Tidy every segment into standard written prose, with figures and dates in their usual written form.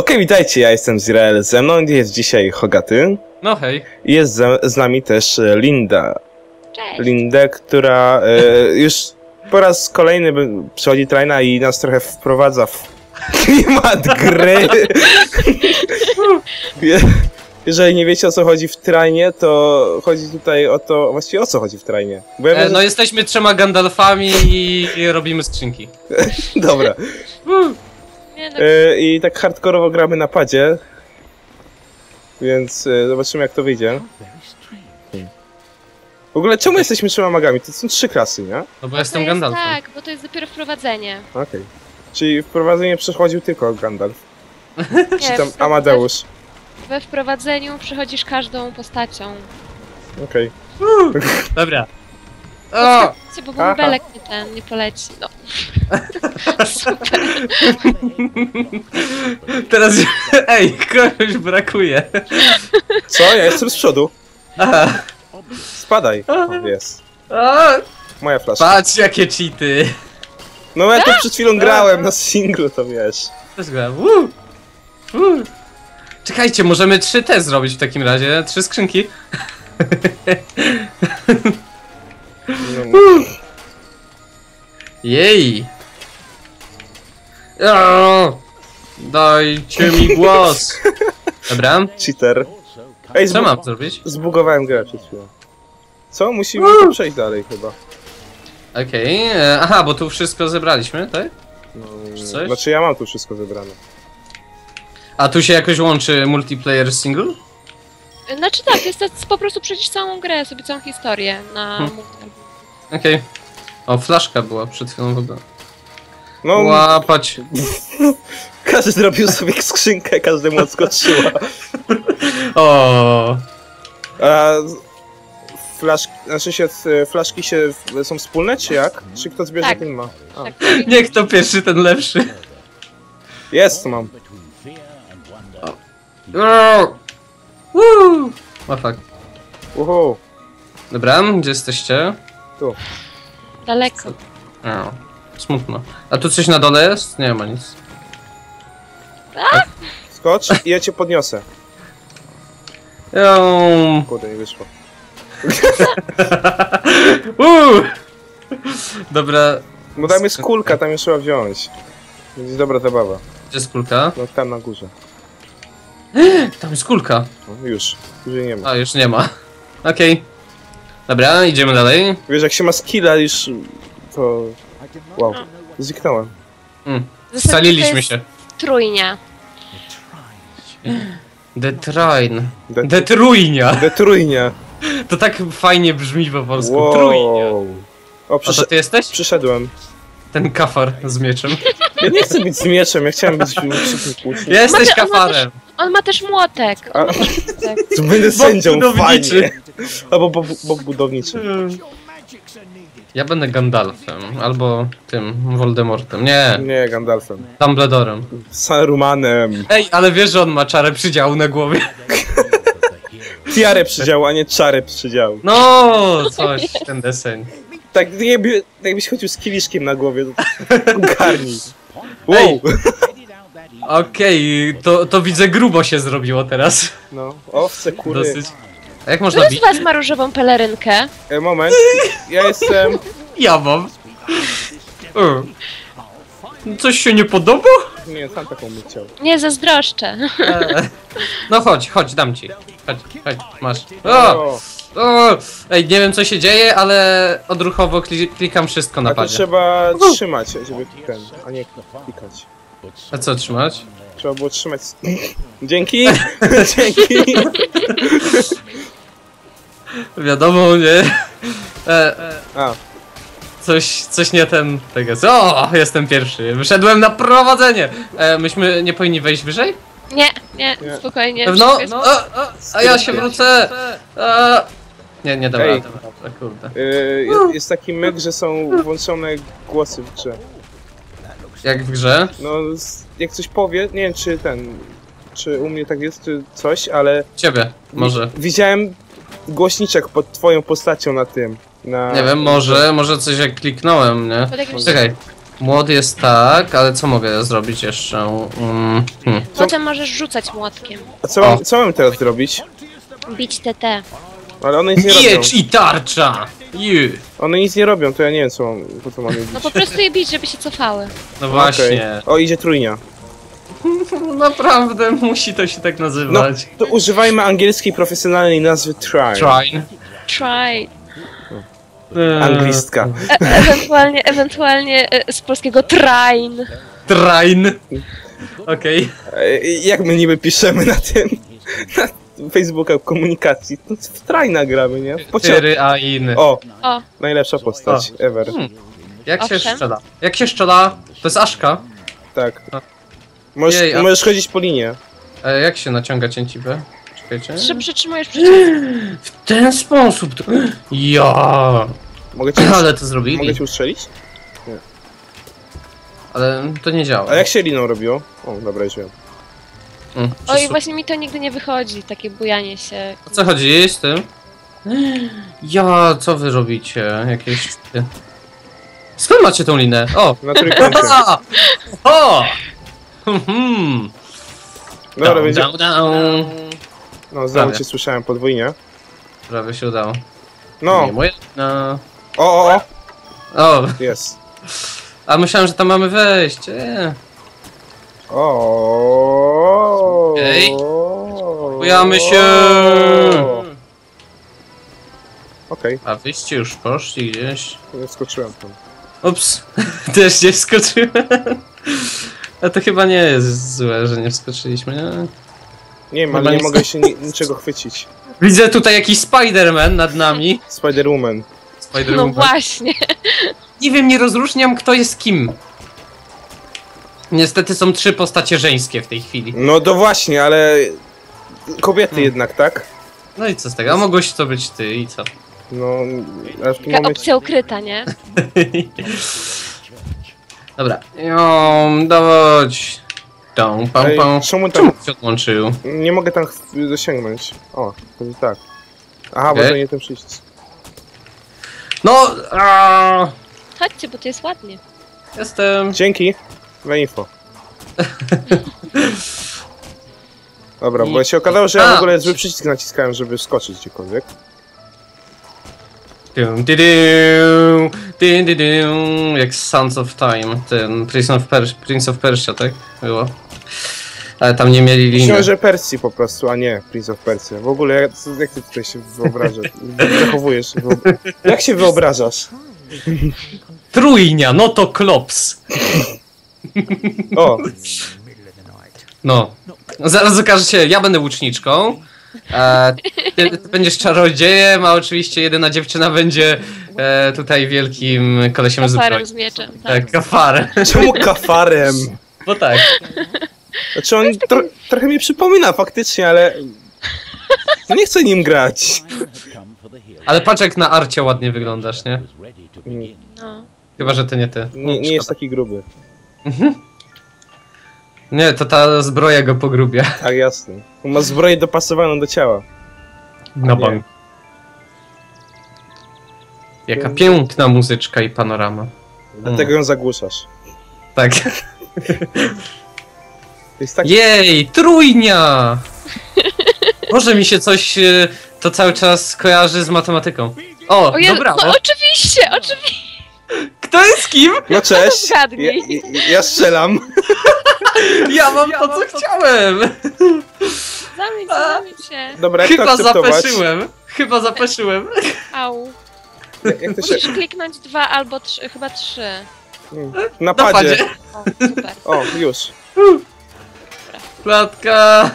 Okej, witajcie, ja jestem Zirael, ze mną jest dzisiaj Hogaty. No hej. I jest z nami też Linda. Cześć. Linda, która już po raz kolejny przychodzi Traina i nas trochę wprowadza w klimat gry. Jeżeli nie wiecie, o co chodzi w Trainie, to chodzi tutaj o to... Właściwie o co chodzi w Trainie? Bo ja wiem, No jesteśmy 3 Gandalfami i robimy skrzynki. Dobra. Nie, no, I tak hardkorowo gramy na padzie. Więc zobaczymy, jak to wyjdzie. W ogóle czemu jesteśmy 3 magami? To są 3 klasy, nie? No bo to jestem jest, Gandalfem. tak, bo to jest dopiero wprowadzenie. Okej. Czyli wprowadzenie przechodził tylko Gandalf. Czy Nie, tam Amadeusz. we wprowadzeniu przechodzisz każdą postacią. Okej. Dobra. O! Bo Aha. bąbelek nie poleci, no. Super. Teraz... Ej, kogoś brakuje. Co? Ja jestem z przodu. Aha. Spadaj. O, jest. O! Moja flaszka. Patrz jakie cheaty. No ja tu przed chwilą grałem na singlu, to wiesz. Też grałem. Czekajcie, możemy 3 te zrobić w takim razie. 3 skrzynki. No, Jej. O! Dajcie mi głos. Dobra. cheater. Ej, Co mam zrobić? zbugowałem grę przed chwilą. Co? Musimy to przejść dalej chyba. Okej. Aha, bo tu wszystko zebraliśmy, tak? No, Czy coś? znaczy ja mam tu wszystko zebrane. A tu się jakoś łączy multiplayer single? Znaczy tak, jest to po prostu przejść całą grę, sobie całą historię na Okej. O, flaszka była przed chwilą w ogóle. No, Łapać. każdy zrobił sobie skrzynkę, każdemu odskoczyła. O. A flaszki, znaczy się, flaszki są wspólne, czy jak? Czy kto zbierze, Tak. ten ma? A. tak. Niech to pierwszy, ten lepszy. Jest, mam. Woo! O fuck. Uhu. Dobra, gdzie jesteście? Tu. Daleko. O, smutno. A tu coś na dole jest? Nie ma nic. Skocz i ja cię podniosę. Ją. Kurde, nie wyszło. Dobra, Bo tam jest kulka, tam ją trzeba wziąć. Będzie dobra zabawa. gdzie jest kulka? No tam na górze. Tam jest kulka. No, już jej nie ma. A, już nie ma. Okej. Dobra, idziemy dalej. Wiesz, jak się ma skilla już, to... Wow. Zniknąłem. Scaliliśmy się. Trójnia. Detrain. De- Detrujnia. Detrójnia. To tak fajnie brzmi po polsku. Wow. Trójnia. O, A to ty jesteś? przyszedłem. Ten kafar z mieczem. Ja nie chcę być z mieczem, ja chciałem być płci. Jesteś On ma kafarem. On ma też młotek. A- On ma też młotek. To będę sędzią, budowniczy. fajnie. Albo Bob budowniczy. Ja będę Gandalfem, albo tym Voldemortem. Nie, Nie, Gandalfem. Dumbledorem. Sarumanem. Ej, ale wiesz, że on ma czarę przydziału na głowie? Tiarę przydziału, a nie czarę przydziału. No, coś, ten deseń. Tak, jakbyś chodził z kieliszkiem na głowie, to garnij. Ej. Wow. Okej, to widzę grubo się zrobiło teraz. No, owce, kury. Dosyć. A jak można Kto bić? z was ma różową pelerynkę? Moment, ja jestem... Ja mam. Coś się nie podoba? Nie, sam taką bym chciał. Nie, zazdroszczę. No chodź, dam ci. Chodź, masz. O, Ej, nie wiem co się dzieje, ale odruchowo klikam wszystko na a to padzie. trzeba trzymać, żeby ten, a nie klikać. A co trzymać? Trzeba było trzymać... Dzięki! Dzięki! Wiadomo, nie? A, Coś nie ten... Tego. O, jestem pierwszy. Wyszedłem na prowadzenie. Myśmy nie powinni wejść wyżej? Nie, Nie. spokojnie. No, wszystko jest- a ja się wrócę. Nie dam Ej. rady. A kurde. jest taki myk, że są włączone głosy w grze. Jak w grze? No, jak coś powie, nie wiem czy u mnie tak jest, czy coś, ale... Ciebie, może. Widziałem głośniczek pod twoją postacią na tym. Na... Nie wiem, może coś jak kliknąłem, nie? Pod jakimś- Czekaj. Młot jest tak, ale co mogę zrobić jeszcze? Potem możesz rzucać młotkiem. A co mam teraz zrobić? Bić TT. Ale one nic nie robią. Miecz i tarcza! One nic nie robią, to ja nie wiem po co mam je bić. No po prostu je bić, żeby się cofały. No właśnie. Okej. O, idzie trójnia. Naprawdę musi to się tak No, nazywać. to używajmy angielskiej profesjonalnej nazwy Trine. Trine. Try. Anglistka. Ewentualnie z polskiego train. Trine. Okej. Jak my niby piszemy na tym, na Facebooka komunikacji, to w Trina gramy, nie? Tyry-a-in. O, O, najlepsza postać ever. Jak się Owszem. strzela? Jak się strzela? To jest Aszka. Tak. A. Możesz, Jej, a- możesz chodzić po linie. Jak się naciąga cięciwę? Czekajcie. przytrzymujesz przycisk. W ten sposób to... Ja. Mogę cię, Ale to mogę zrobili. cię ustrzelić? Ale to nie działa. A jak się liną robiło? O, dobra, już wiem. Oj, właśnie mi to nigdy nie wychodzi, takie bujanie się. O co chodzi z tym? Ja, co wy robicie? Jakieś... Skąd macie tą linę? O! Na trójkącie. O! Mhm. Dobra, będzie... Down. No, znowu Prawie. cię słyszałem podwójnie. Prawie się udało. No, Nie moja lina. o, O! jest. A myślałem, że tam mamy wejść. O. Okej. Bujamy się. Okej, A wyście już poszli gdzieś. skoczyłem tam. Ups, też nie wskoczyłem. A to chyba nie jest złe, że nie wskoczyliśmy, nie? Nie wiem, Chyba ale nie nie mogę się niczego chwycić. Widzę tutaj jakiś Spider-Man nad nami. Spider-Woman. No Spider-Man. właśnie. Nie wiem, nie rozróżniam kto jest kim. Niestety są 3 postacie żeńskie w tej chwili. No to właśnie, ale... Kobiety jednak, tak? No i co z tego? A mogłeś to być ty i co? No, ale w tym Taka momencie... opcja ukryta, nie? Dobra. Dawaj. Tą, pam, Ej, pam. czemu Czemu tam... się odłączył? Nie mogę tam dosięgnąć. O, to jest tak. Aha, bo Okej. to nie ten przycisk. No! Chodźcie, bo to jest ładnie. Jestem. Dzięki za info. Dobra, bo się okazało, że ja w ogóle zły przycisk naciskałem, żeby wskoczyć gdziekolwiek. Jak Sons of Time, ten Prince of Persia, tak? Było. Ale tam nie mieli liny. Myślałem, że Persji po prostu, a nie Prince of Persia. W ogóle, jak ty tutaj się wyobrażasz? Zachowujesz? Jak się wyobrażasz? Trójnia, no to klops. O, No. Zaraz okaże się, ja będę łuczniczką. Ty będziesz czarodziejem, a oczywiście jedyna dziewczyna będzie tutaj wielkim kolesiem z Kafarem zbroi. z mieczem, tak. Tak, kafarem. czemu kafarem? Bo tak. Znaczy on trochę mi przypomina faktycznie, ale... Nie chcę nim grać. Ale patrz jak na arcie ładnie wyglądasz, nie? No. Chyba, że to nie ty. Nie jest taki gruby. Nie, to ta zbroja go pogrubia. Tak, jasne. On ma zbroję dopasowaną do ciała. Na Nie. bank. Jaka piękna muzyczka i panorama. Dlatego ją zagłuszasz. Tak. To jest tak... Jej, trójnia! Może mi się coś to cały czas kojarzy z matematyką. O, O Jezu, dobra. no oczywiście! Kto jest kim? No cześć! Zgadnij. Ja strzelam. Ja mam to, co chciałem. Zamień się. Dobra, jak to Chyba akceptować? zapeszyłem. Au. Jak to się... Musisz kliknąć 2 albo 3, chyba 3. Na Napadzie. padzie. O, super. O, już. Klatka.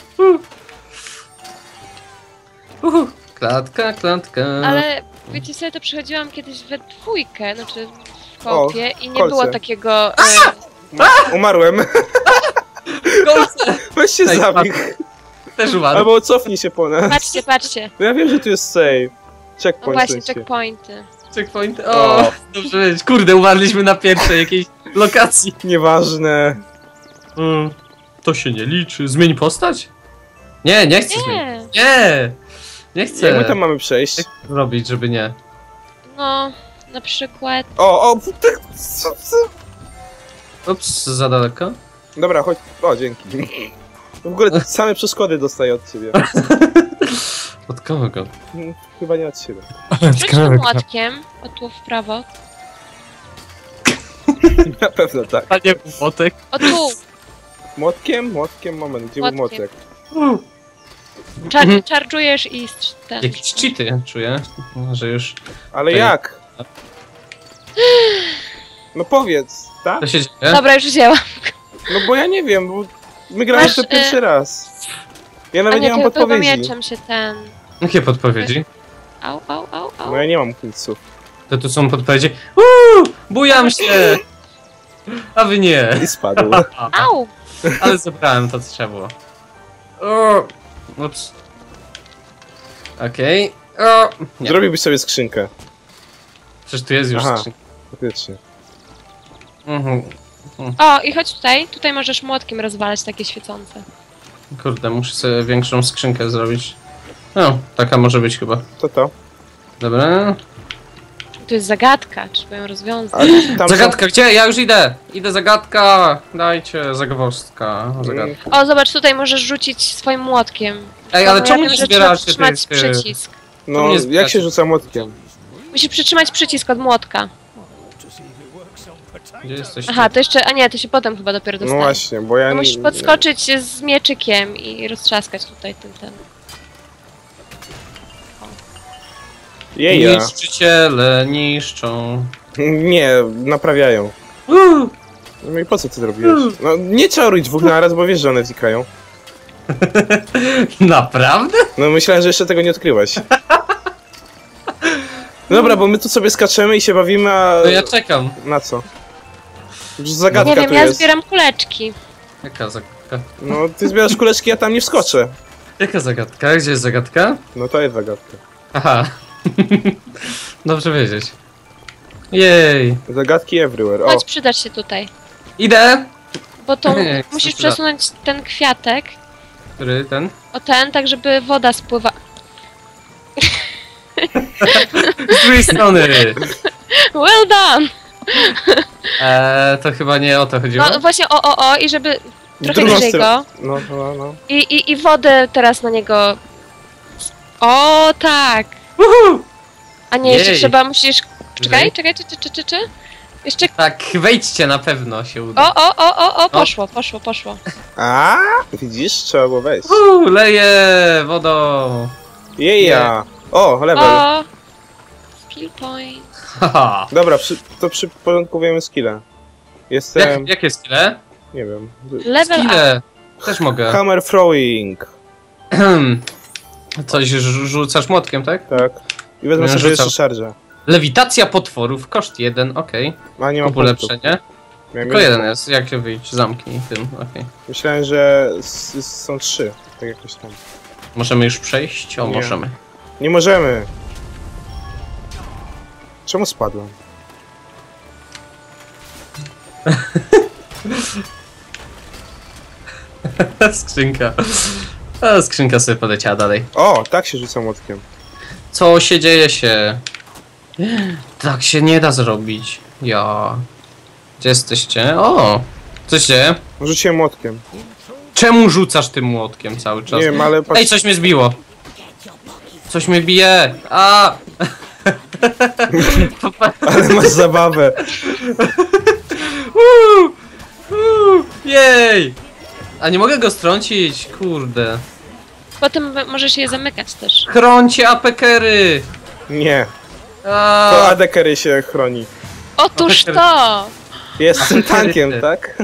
Klatka. Ale wiecie sobie, to przechodziłam kiedyś we dwójkę, znaczy w O, kopie i nie kolce. było takiego... Umarłem. Kolce. Weź się Ej, zabij. Też umarł. Albo cofnij się po nas. Patrzcie. Bo ja wiem, że tu jest save. No Checkpoint. właśnie, będzie. checkpointy. Checkpoint. O, dobrze wiedzieć. Kurde, umarliśmy na pierwszej jakiejś lokacji. Nieważne. To się nie liczy. Zmień postać? Nie chcę zmienić. Nie, Nie chcę. Jak my tam mamy przejść? Jak zrobić, żeby nie? no, na przykład... O, tak, co? Ups, za daleko. Dobra, chodź. O, dzięki. W ogóle same przeszkody dostaję od ciebie. Od kogo? Chyba nie od ciebie. Rzuć tym młotkiem, o tu w prawo. Na pewno tak. A nie młotek. O tu! Młotkiem? Młotkiem, moment, gdzie był Młotkiem. młotek? Charge'ujesz i ten. Jakieś cheaty czuję, że już... Ale Tutaj. jak? No powiedz, tak? Co się dzieje? Dobra, już wzięłam. No bo ja nie wiem, bo my gramy Masz, to pierwszy raz. Ja A nawet nie nie, mam ty chyba podpowiedzi. mieczem się ten... Jakie podpowiedzi? Au, au, au, au. No ja nie mam kulców. To tu są podpowiedzi. Bujam się! A wy nie. I spadł. Au! Ale zebrałem to, co trzeba było. O, ups. Okej. O, nie. Zrobiłbyś sobie skrzynkę. Przecież tu jest już Aha. skrzynka. Faktycznie. Mhm. O, i chodź tutaj. Tutaj możesz młotkiem rozwalać takie świecące. Kurde, muszę sobie większą skrzynkę zrobić. No, taka może być chyba. To. Dobra. Tu jest zagadka, trzeba ją rozwiązać. A tam Zagadka, gdzie? Ja już idę! Idę, zagadka! Dajcie, zagwozdka. Zagadka. O, zobacz, tutaj możesz rzucić swoim młotkiem. Ej, ale Ja czemu wiem, nie że zbieracie trzeba tych... przytrzymać przycisk. No, To mnie jak zbieracie. się rzuca młotkiem? Musisz przytrzymać przycisk od młotka. Gdzie jesteście? Aha, to jeszcze... A nie, to się potem chyba dopiero No dostaje. właśnie, bo ja To nie... musisz podskoczyć z mieczykiem i roztrzaskać tutaj ten. Jeja. Niszczyciele niszczą. Nie, naprawiają. No i po co ty zrobiłeś? No nie czaruj dwóch naraz, bo wiesz, że one znikają. Naprawdę? No myślałem, że jeszcze tego nie odkryłeś. Dobra, bo my tu sobie skaczemy i się bawimy, a... No ja czekam. Na co? Zagadka Nie wiem, tu ja jest. zbieram kuleczki. Jaka zagadka? No ty zbierasz kuleczki, ja tam nie wskoczę. Jaka zagadka? Gdzie jest zagadka? No to jest zagadka. Aha. Dobrze wiedzieć. Jej. Zagadki everywhere. O, Chodź, przydasz się tutaj. Idę! Bo to Nie, musisz co przyda? przesunąć ten kwiatek. Który ten? O ten, tak żeby woda spływa. Z drugiej strony! Well done! To chyba nie o to chodziło. No właśnie, i żeby w trochę drugą niżej stronę. go. No. I wodę teraz na niego. O, tak! A nie, jeszcze Jej. trzeba, musisz... Wyżej? Czekaj, czy? Jeszcze... Tak, wejdźcie, na pewno się uda. O, poszło. A, widzisz? Trzeba było wejść. Leję wodą. Jeja. O, level. O! Skill point. Haha. Dobra, to przyporządkujemy skilla. Jestem... Jakie skille? Nie wiem. Level up. Skille. Też mogę. Hammer throwing. Coś rzucasz młotkiem, tak? Tak. I wezmę Ja sobie rzucam. jeszcze charge'a. Lewitacja potworów, koszt 1, okej. A nie mam Kup ulepszenie. Miałem Tylko jeden. jeden jest, jak się wyjść, zamknij tym, okej. Myślałem, że są 3. Tak jakoś tam. Możemy już przejść? O, Nie. możemy. Nie możemy. Czemu spadłem? Skrzynka. A skrzynka sobie poleciała dalej. O, tak się rzuca młotkiem. Co się dzieje się? Tak się nie da zrobić. Ja. Gdzie jesteście? O! Co się dzieje? Rzuciłem młotkiem. Czemu rzucasz tym młotkiem cały czas? Nie wiem, ale patrz... Ej, coś mnie zbiło! Coś mnie bije! A! Ale masz zabawę. Jej! A nie mogę go strącić, kurde. Potem możesz je zamykać też. Chroncie apekery! Nie. A! To adekery się chroni. Otóż to! Jestem tankiem, tak?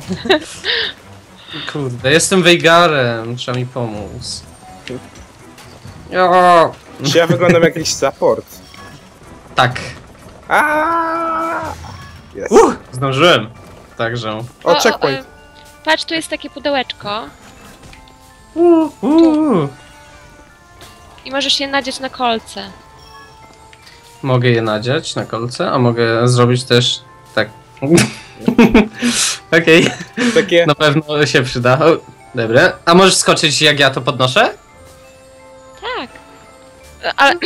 Kurde, jestem Veigarem, trzeba mi pomóc. O! Czy ja wyglądam jak jakiś support? Tak. Jest. Zdążyłem. Także. O, checkpoint. Patrz, tu jest takie pudełeczko i możesz je nadzieć na kolce. Mogę je nadziać na kolce, a mogę zrobić też tak. Okej, Takie... na pewno się przyda. O, dobra. A możesz skoczyć jak ja to podnoszę? Tak. Ale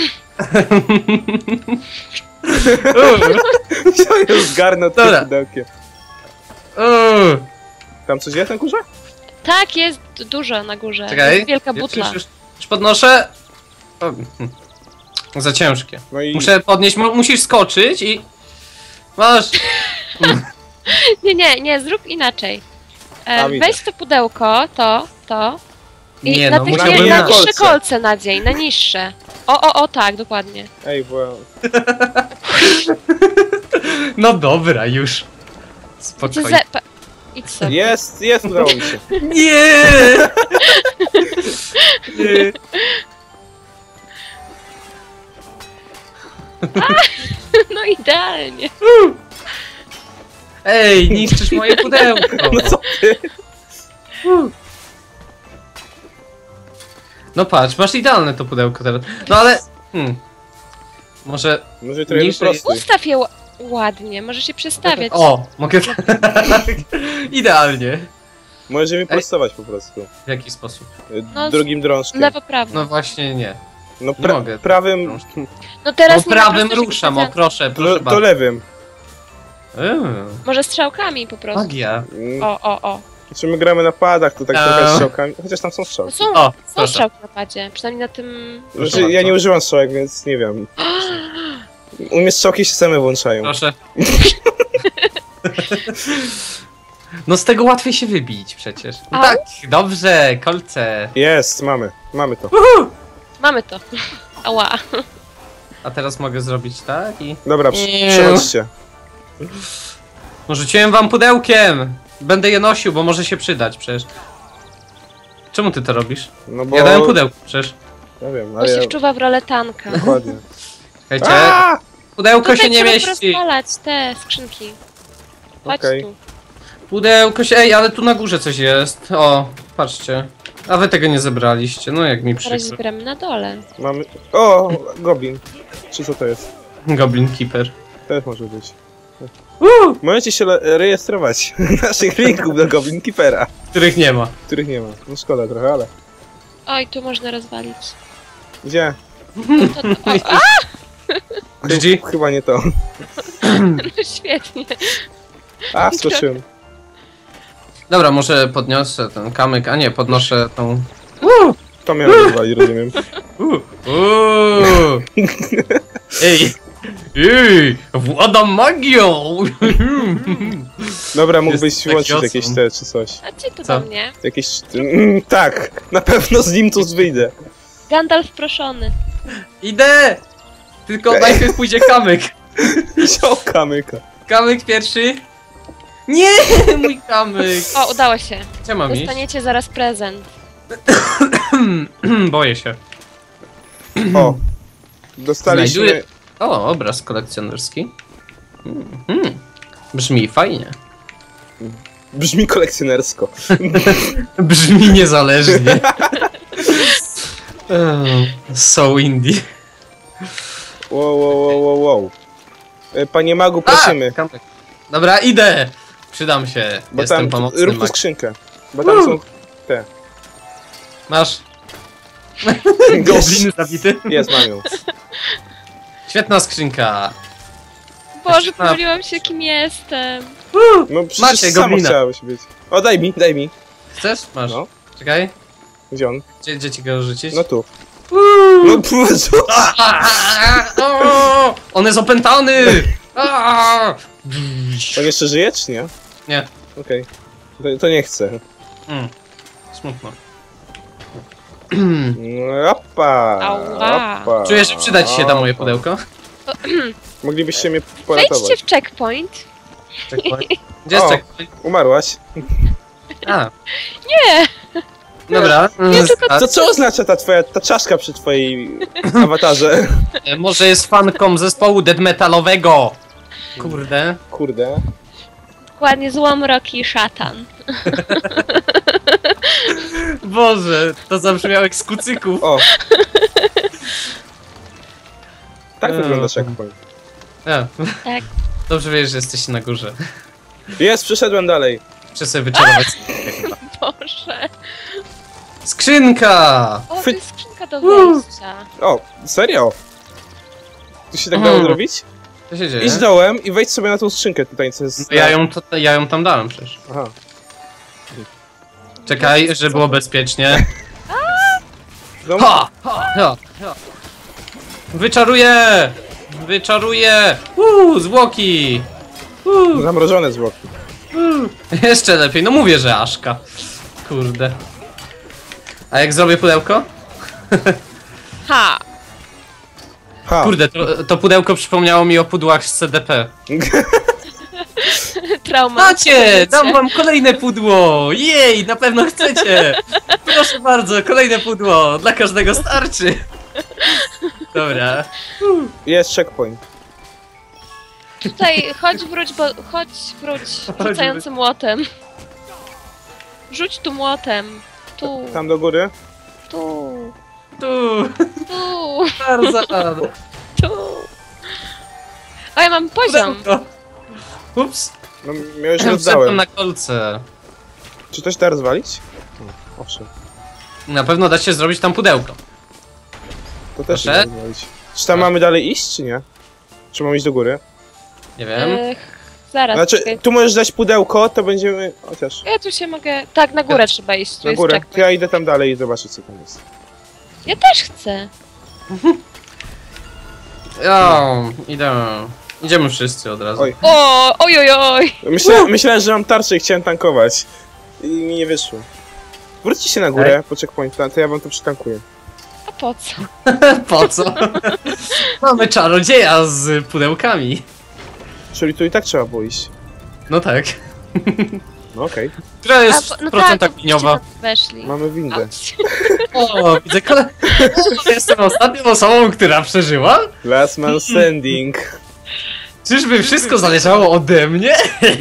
Chciałem zgarnąć tym Dobra. pudełkiem. Tam coś jest na górze? Tak, jest dużo na górze. Czekaj. Jest wielka butla. Już podnoszę. O, za ciężkie. No i... Muszę podnieść, musisz skoczyć i... Masz. Nie, zrób inaczej. widzę. Weź to pudełko, to. I Nie na no, tych musiałbym na ja. niższe kolce nadziej, na niższe. O, tak, dokładnie. Ej, bo... No dobra, już. Co Spokojnie. Idź sobie. Jest, udało mi się. Nie! Nie. No idealnie. Ej, niszczysz moje pudełko. No co ty? No patrz, masz idealne to pudełko teraz. No ale... Może... Może trochę Niżej. prostuj. Ustaw je ładnie, możesz się przestawiać. O, mogę tak. Idealnie. Możesz je wyprostować po prostu. W jaki sposób? No, Drugim drążkiem. Lewo, prawo. No właśnie nie. No nie mogę. prawym... No teraz No nie ma prawym prostych ruszam, o prezentów. proszę, proszę To bardzo. lewym. Może strzałkami po prostu. Magia. O. Czy my gramy na padach, to tak trochę strzałkami. Chociaż tam są No strzałki. są Proszę. strzałki na padzie, przynajmniej na tym... Proszę Znaczy, ja bardzo. nie używam strzałek, więc nie wiem. U mnie strzałki się same włączają. Proszę. No z tego łatwiej się wybić przecież. No Au. tak, dobrze, kolce. Jest, mamy to. Mamy to. Ała. A teraz mogę zrobić tak i... Dobra, Nie. przechodźcie. No rzuciłem wam pudełkiem. Będę je nosił, bo może się przydać przecież. Czemu ty to robisz? No bo... Ja dałem pudełko przecież. Ja wiem, Bo ale się ja... wczuwa w rolę tanka. Dokładnie. Słuchajcie, Aaaa! pudełko się nie trzeba mieści. rozpalać te skrzynki. Chodź Okej. tu. Pudełko się... Ej, ale tu na górze coś jest. O, patrzcie. A wy tego nie zebraliście, no jak mi Teraz przykro. zbieramy na dole. Mamy... O, goblin. Czy co to jest? Goblin Keeper. Też może być. Możecie się rejestrować naszych linków do Goblin Keepera, Których nie ma. których nie ma. No szkoda trochę, ale... Oj, tu można rozwalić. Gdzie? GG. Chyba nie to. Świetnie. A, wskoczyłem. Dobra, może podniosę ten kamyk, a nie, podnoszę tą... To miałem rozwalić, rozumiem. Ej! Ej! Władam magią! Dobra, mógłbyś Jest włączyć taki jakieś awesome. te czy coś. Chodźcie tu Co? do mnie. Jakieś... tak! Na pewno z nim tu wyjdę. Gandalf proszony. Idę! Tylko najpierw pójdzie kamyk. Wziął kamyka. Kamyk pierwszy. Nie! Mój kamyk! O, udało się. Gdzie mam iść? Dostaniecie zaraz prezent. Boję się. O! Dostaliśmy... Znajduję- O, obraz kolekcjonerski. Brzmi fajnie. Brzmi kolekcjonersko. Brzmi niezależnie. So indie. Wow. Panie magu, prosimy. Kamyk. Dobra, idę! Przydam się. Bo Jestem tam... pomocny Rób tu mag. skrzynkę. Bo tam są... te. Masz. Goblin zabity. Jest, mam ją. Świetna skrzynka. Boże, A. pomyliłam się, kim jestem. No przecież Macie samo goblina. chciałeś być. O, daj mi. Chcesz? Masz. No. Czekaj. Gdzie on? Gdzie ci go rzucić? No tu. No On jest opętany! On jeszcze żyje, czy nie? Nie. Okej. To nie chcę. Smutno. Opa! Ała. Opa. Czuję, że przyda ci się ta moje Opa. pudełko. Moglibyście mnie poratować. Wejdźcie w checkpoint. Checkpoint. Gdzie jest O. checkpoint? Umarłaś. A. Nie! Dobra. A, To co oznacza ta czaszka przy twojej awatarze? może jest fanką zespołu death metalowego. Kurde. Kurde. Dokładnie, złomrok i szatan. Boże, to zabrzmiało jak z kucyków. O! Tak wygląda checkpoint. A. Tak. Dobrze wiesz, że jesteście na górze. Jest, przyszedłem dalej. Muszę sobie wyczarować. Boże. Skrzynka! O, to jest skrzynka do wejścia. O, serio? Tu się tak dało zrobić? Co się dzieje? Idź dołem i wejdź sobie na tą skrzynkę tutaj, co jest... No ja ją tam dałem przecież. Aha. Czekaj, żeby było bezpiecznie. No, Ha! Ha! Ha! Wyczaruję! Wyczaruję! Zwłoki! zamrożone zwłoki. Jeszcze lepiej, no mówię, że Aszka. Kurde. A jak zrobię pudełko? Ha! Ha. Kurde, to pudełko przypomniało mi o pudłach z CDP. Trauma. Macie! Dam wam kolejne pudło! Jej, na pewno chcecie! Proszę bardzo, kolejne pudło! Dla każdego starczy! Dobra. Jest checkpoint. Tutaj, chodź wróć, rzucającym młotem. Rzuć tu młotem. Tu, Tam do góry. tu, Tu! tu, Tarzan! tu. O, ja mam poziom. Pudełko! Ups! No, ja już Wszedłem rozdałem. na kolce. Czy coś da rozwalić? Owszem. Na pewno da się zrobić tam pudełko. To też Proszę? da rozwalić. Czy tam mamy dalej iść, czy nie? Czy mamy iść do góry? Nie wiem. Zaraz. Znaczy, czekaj. tu możesz dać pudełko, to będziemy... Chociaż... Ja tu się mogę... Tak, na górę trzeba iść. Tu Na jest górę. checkpoint. To ja idę tam dalej i zobaczę, co tam jest. Ja też chcę. O, idę. Idziemy wszyscy od razu. Oj. Oj, oj, oj. Myślałem, że mam tarczę i chciałem tankować. I mi nie wyszło. Wróćcie się na górę po checkpointu, to ja wam to przytankuję. A po co? Po co? Mamy czarodzieja z pudełkami. Czyli tu i tak trzeba było iść. No tak. No okej. Która jest No procenta tak, liniowa? weszli. Mamy windę. Auć. O, widzę Jestem ostatnią osobą, która przeżyła? Last man standing. Czyżby wszystko zależało ode mnie?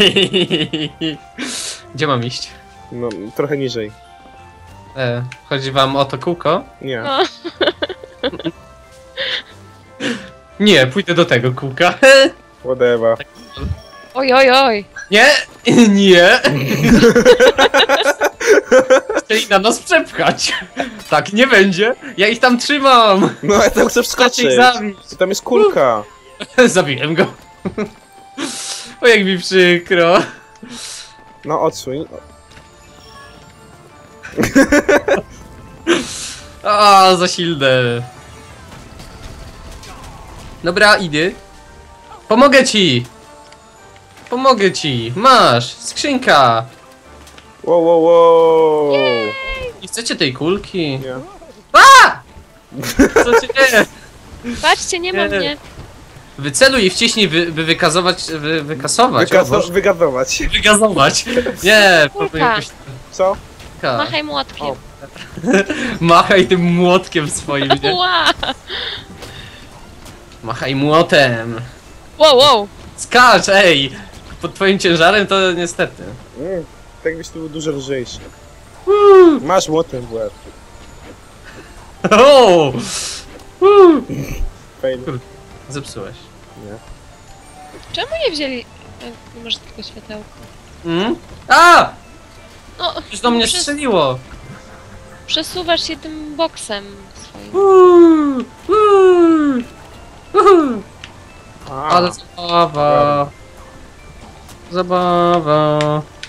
Gdzie mam iść? No, trochę niżej. Chodzi wam o to kółko? Nie. No. Nie, pójdę do tego kółka. Whatever. Oj, oj, oj. Nie, nie. Chcieli na nas przepchać. Tak nie będzie. Ja ich tam trzymam. No, ja tam chcę Chcecie wskoczyć. ich zabić. Tam jest kulka. Zabiłem go. O, jak mi przykro. No, odsuń. A, za silne. Dobra, idę. Pomogę ci. Pomogę ci. Masz, skrzynka. Wow, wow, wow. Nie chcecie tej kulki? Nie. Co się dzieje? Patrzcie, nie ma Nie. mnie. Wyceluj i wciśnij, by wykasować. Wykasować. O Boże. Wygazować. Wygazować. Nie, Kulka. jakoś Co? taka. Machaj młotkiem. Machaj tym młotkiem swoim, nie? Ła. Machaj młotem. Wow, wow. Skacz, ej! Pod twoim ciężarem to niestety. Tak byś tu był dużo lżejszy. Masz młotem w łeb. O! Fail. Zepsułeś. Czemu nie wzięli... Może tylko światełko. A! No, Coś do mnie strzeliło. przesuwasz się tym boksem swoim. Ale zabawa. Zabawa.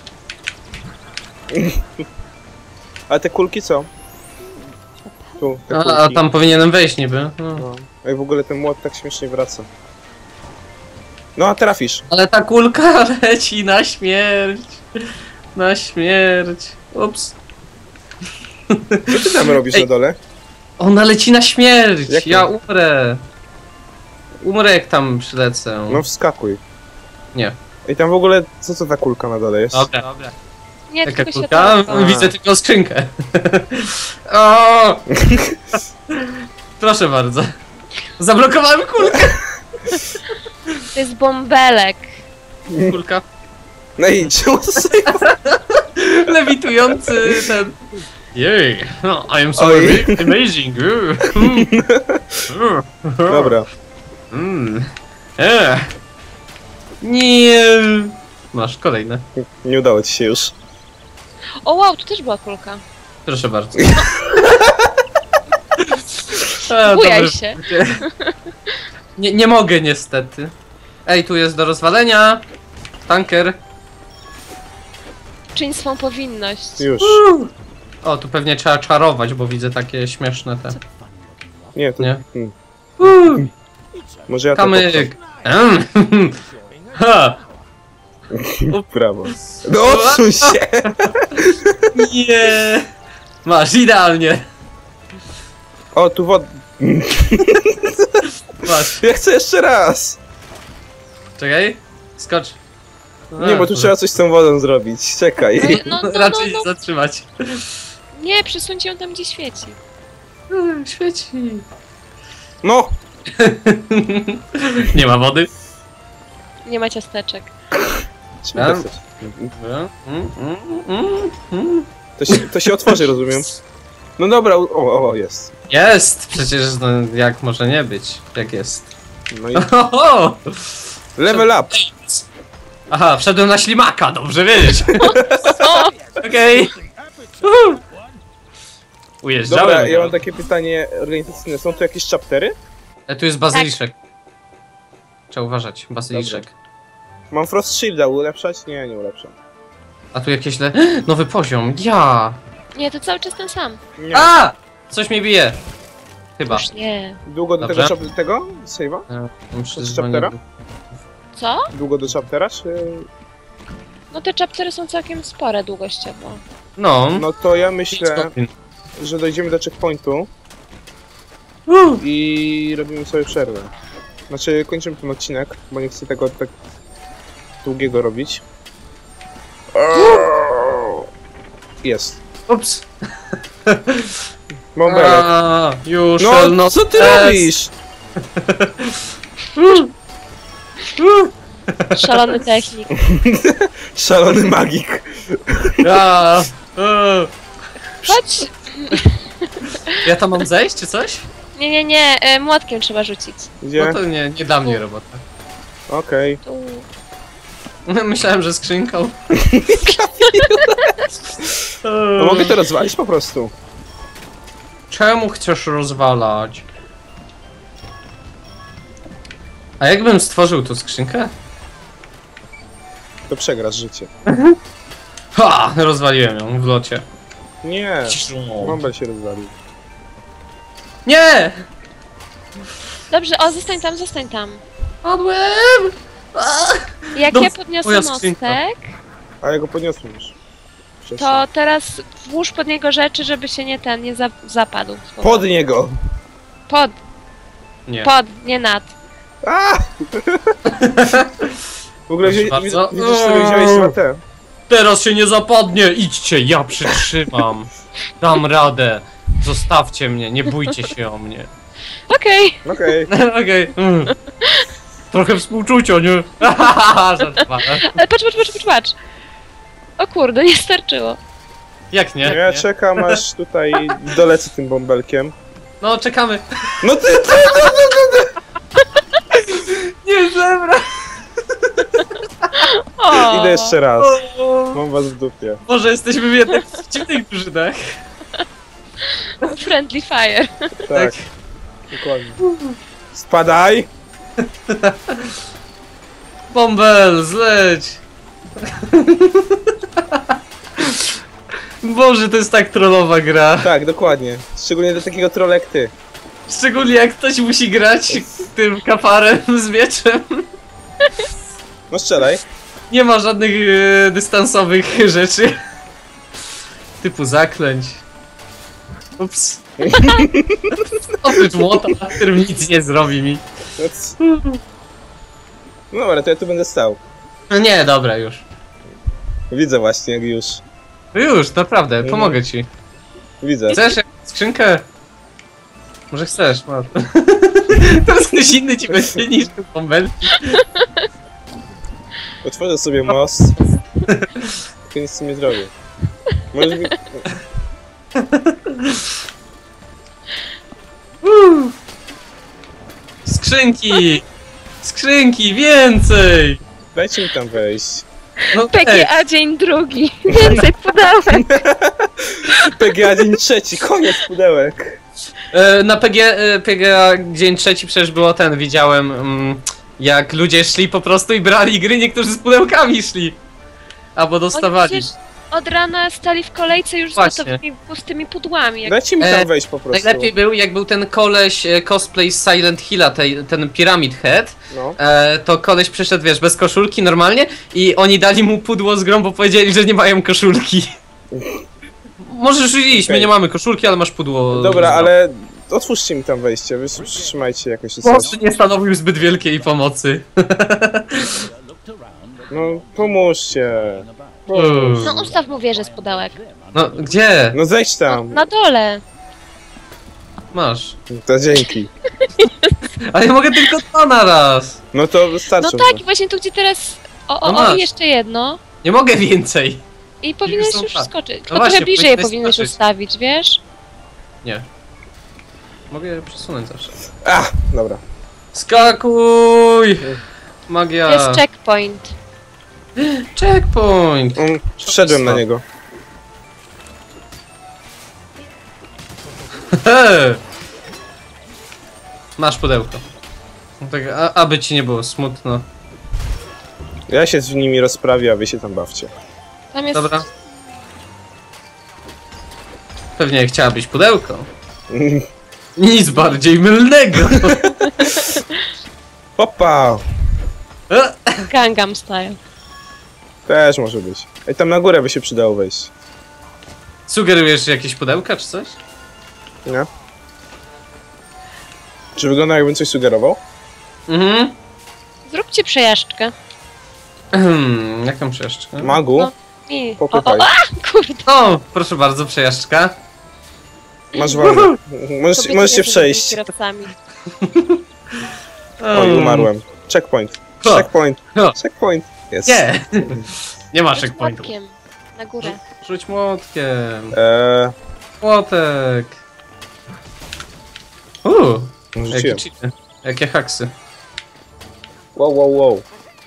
A te kulki co? Tu, te kulki. A tam powinienem wejść niby. No. No. Ej, w ogóle ten młot tak śmiesznie wraca. No, a trafisz. Ale ta kulka leci na śmierć. Na śmierć. Ups. Co ty tam robisz Ej. na dole? Ona leci na śmierć. Jak Ja to? umrę. Umrę jak tam przylecę. No, wskakuj. Nie. Ej, tam w ogóle, co to ta kulka na dole jest? Dobra, dobra. Nie, Taka tylko kulka? światełko. Widzę tylko skrzynkę. O! Proszę bardzo. Zablokowałem kulkę. To jest bąbelek. Kulka. No i czemu to sobie... Lewitujący ten... Jej, no, I am so Oj. amazing. Dobra. Nie. Masz kolejne. Nie udało ci się już. O wow, tu też była kulka. Proszę bardzo. Bujaj Dobrze. się. Nie mogę niestety. Ej, tu jest do rozwalenia. Tanker. Czyń swą powinność. Już. O, tu pewnie trzeba czarować, bo widzę takie śmieszne te. Nie, to... Nie. Może ja to Kamyk. Ha! popchnę. Brawo. No odsuń się! Nie! Masz, idealnie. O, tu wod... Masz. Ja chcę jeszcze raz! Czekaj. Skocz. Nie, bo tu trzeba coś z tą wodą zrobić. Czekaj. No, Raczej zatrzymać. Nie, przesuńcie ją tam, gdzie świeci. Świeci. No! Nie ma wody. Nie ma ciasteczek. Czemu tak chcesz? To się otworzy, rozumiem. No dobra, o, jest. Jest! Przecież no, jak może nie być? Jak jest? No i Oho! level up! Aha, wszedłem na ślimaka, dobrze wiedzieć. O! Okej. Ujeżdżałem. Dobra, ja mam takie pytanie organizacyjne. Są tu jakieś chaptery? Tu jest bazyliszek. Trzeba uważać, bazyliszek. Mam Frost Shielda, ulepszać? Nie, nie ulepszam. A tu jakieś nowy poziom. Ja! Nie, to cały czas ten sam. Nie. A! Coś mnie bije. Chyba. Już nie. Długo do Dobrze. tego save'a? Muszę Z chaptera? Co? Długo do chaptera, czy... No te chaptery są całkiem spore długościowo. No. No to ja myślę, że dojdziemy do checkpointu i robimy sobie przerwę. Znaczy, kończymy ten odcinek, bo nie chcę tego tak długiego robić. Jest. Ups. Bąbelek. You shall No, not co ty pass. robisz? Szalony technik. Szalony magik. Ja. Chodź! Ja tam mam zejść, czy coś? Nie, młotkiem trzeba rzucić. Gdzie? No to nie dla mnie robota. Okej. Tu. Myślałem, że skrzynką. No mogę to rozwalić po prostu. Czemu chcesz rozwalać? A jakbym stworzył tu skrzynkę? To przegrasz życie. Ha! Rozwaliłem ją w locie. Nie. Bąbel się rozwalił. Nie! Dobrze, o, zostań tam. Padłem! Jak No, ja podniosę moja skrzynka. mostek, A ja go podniosłem już. Wcześniej. to teraz włóż pod niego rzeczy, żeby się nie zapadł. Pod niego! Nie. Nie nad. A! W ogóle Proszę widzisz, bardzo. sobie wziąłeś na te. Teraz się nie zapadnie! Idźcie, ja przytrzymam. Dam radę. Zostawcie mnie, nie bójcie się o mnie. Okej. Okej. Okej. Trochę współczucia, nie? Żartowałem. Ale patrz. O kurde, nie starczyło. Jak nie? Ja Nie? czekam aż tutaj dolecę tym bąbelkiem. No, czekamy. No ty! Nie, zebra! O. Idę jeszcze raz. Mam was w dupie. Może jesteśmy w jednych dziwnych drużynach. Friendly fire. Tak. Dokładnie. Spadaj! Bąbel, zleć! Boże, to jest tak trollowa gra. Tak, dokładnie. Szczególnie do takiego trolla jak ty. Szczególnie jak ktoś musi grać tym kaparem z mieczem. No strzelaj. Nie ma żadnych dystansowych rzeczy. Typu zaklęć. Ups. Oprócz młota, na którym nic nie zrobi mi. No dobra, to ja tu będę stał. No nie, dobra, już. Widzę właśnie, jak już. No już, naprawdę, pomogę ci. Widzę. Chcesz skrzynkę? Może chcesz, no. Teraz ktoś inny ci będzie niż ten bąbel. Otworzę sobie most. Tylko nic z tym nie zrobię. Możesz mi... Skrzynki! Skrzynki, więcej! Dajcie mi tam wejść. No, PGA dzień drugi. Więcej pudełek. PGA dzień trzeci, koniec pudełek. Na PGA dzień trzeci przecież było ten, widziałem Jak ludzie szli po prostu i brali gry, niektórzy z pudełkami szli. Albo Oni dostawali. przecież od rana stali w kolejce już z Właśnie. gotowymi pustymi pudłami. Jak... Dajcie mi tam wejść po prostu. Najlepiej był, jak był ten koleś cosplay z Silent Hilla, ten Pyramid Head, No. to koleś przyszedł, wiesz, bez koszulki normalnie i oni dali mu pudło z grą, bo powiedzieli, że nie mają koszulki. Możesz iść, my Okej. nie mamy koszulki, ale masz pudło. Dobra, ale otwórzcie mi tam wejście, wy przytrzymajcie jakoś coś. Most nie stanowił zbyt wielkiej pomocy. No, pomóżcie. No ustaw mu wieżę z pudełek. No, gdzie? No zejdź tam. Na dole. Masz. To dzięki. Ale ja mogę tylko 2 na raz. No to wystarczy. No tak, i właśnie tu gdzie teraz... No O, masz. i jeszcze jedno. Nie mogę więcej. I powinieneś są już tak. skoczyć. Tylko właśnie, trochę bliżej je powinieneś powinieneś skoczyć. ustawić, wiesz? Nie. Mogę je przesunąć zawsze. Dobra. Skakuj! Magia. Jest checkpoint. Checkpoint. Wszedłem na niego. Masz pudełko. Tak, aby ci nie było smutno. Ja się z nimi rozprawię, a wy się tam bawcie. Tam jest... Dobra. Pewnie chciałabyś pudełko. Nic bardziej mylnego. Opa! Gangnam Style. Też może być. Ej, tam na górę by się przydało wejść. Sugerujesz jakieś pudełka czy coś? Nie? Czy wygląda jakbym coś sugerował? Mhm. Zróbcie przejażdżkę. Jaką przejażdżkę? Magu? No. I... Popychaj. Kurde. O, proszę bardzo, przejażdżka. Masz wolne. Kobiety Możesz się nie są przejść. kierowcami. Oj, umarłem. Checkpoint. O. Checkpoint. O. Checkpoint. Jest. Nie! Nie ma Rzuć checkpointu. młotkiem. Na górę. Rzuć młotkiem. Eee, Młotek. Jakie rzuciłem. cheaty. Jakie haksy. Wow, wow, wow.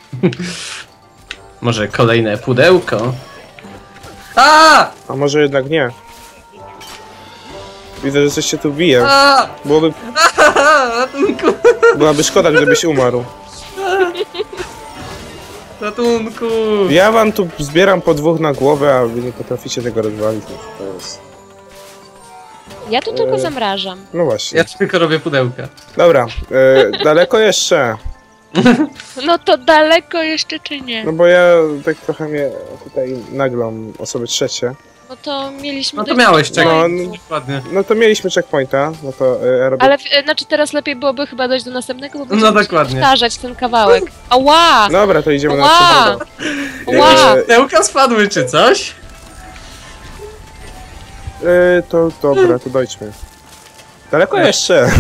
Może kolejne pudełko? A! A może jednak nie. Widzę, że coś się tu bije. A! Ratunku! Byłaby szkoda, gdybyś umarł. Ratunku! Ja wam tu zbieram po 2 na głowę, a wy nie potraficie tego rozwalić. To jest... Ja tu tylko zamrażam. No właśnie. Ja tylko robię pudełka. Dobra, daleko jeszcze. No to daleko jeszcze czy nie? No bo ja tak trochę mnie tutaj naglą osoby trzecie. No to mieliśmy... No to dość miałeś checkpointów. czekać. Dokładnie. No to mieliśmy checkpointa, no to ja robię... Ale znaczy teraz lepiej byłoby chyba dojść do następnego, bo No będziemy musieli dokładnie. powtarzać ten kawałek. Ała! Dobra, to idziemy na Ła! następnego. Ła! Pudełka spadły czy coś? To dobra, to dojdźmy. Daleko Nie. jeszcze?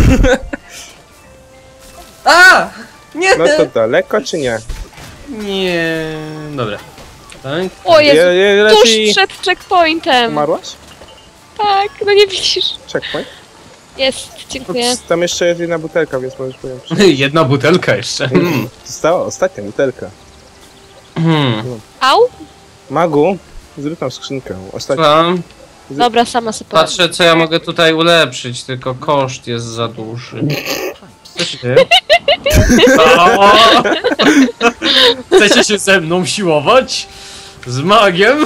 A! Nie! No to daleko czy nie? Nie. Dobra. Tak? O Jezu, tuż lepiej... przed checkpointem. Umarłaś? Tak, no nie widzisz. Checkpoint? Jest, dziękuję. Tam jeszcze jest jedna butelka, więc możesz powiem. Jedna butelka jeszcze. Została ostatnia butelka. Au? Magu, zrób tam skrzynkę. Ostatnia. Słucham. Dobra, sama sobie poradę. Patrzę co ja mogę tutaj ulepszyć, tylko koszt jest za duży. Co się dzieje? O! Chcecie się ze mną siłować? Z magiem?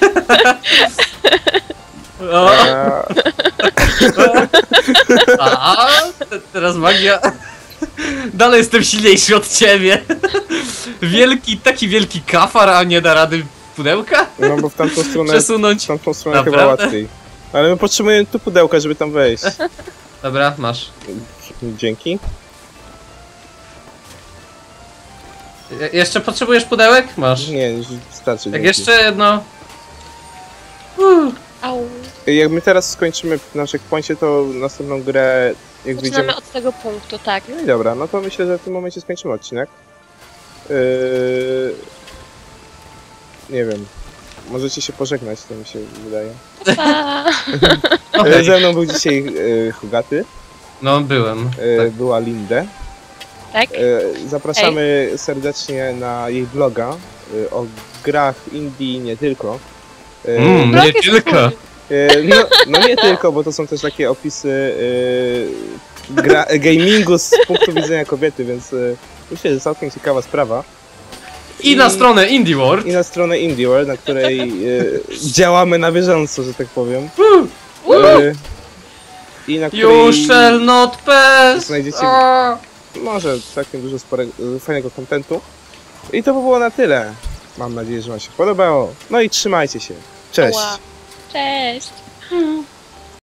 O! A, teraz magia. Dalej jestem silniejszy od ciebie. Taki wielki kafar, a nie da rady pudełka? No bo w tamtą stronę, Przesunąć. chyba Naprawdę? łatwiej. Ale my potrzebujemy tu pudełka, żeby tam wejść. Dobra, masz. Dzięki. Jeszcze potrzebujesz pudełek? Masz. Nie, już starczy. Jak dzięki. jeszcze jedno. Au. Jak my teraz skończymy na checkpoincie, to następną grę, jak wyjdziemy... Zaczynamy od tego punktu, tak. No i dobra, no to myślę, że w tym momencie skończymy odcinek. Nie wiem. Możecie się pożegnać, to mi się wydaje. Pa. Okej. Ze mną był dzisiaj Hugaty, No, byłem. Tak. była Lindę. Tak? Zapraszamy serdecznie na jej bloga o grach indie nie tylko. Blog Nie jest tylko. cool. No nie tylko, bo to są też takie opisy gamingu z punktu widzenia kobiety, więc Myślę, że całkiem ciekawa sprawa. I na stronę Indie World. I na stronę Indie World, na której działamy na bieżąco, że tak powiem. I na której You shall not pass! znajdziecie może całkiem dużo fajnego kontentu. I to by było na tyle. Mam nadzieję, że wam się podobało. No i trzymajcie się. Cześć! Cześć!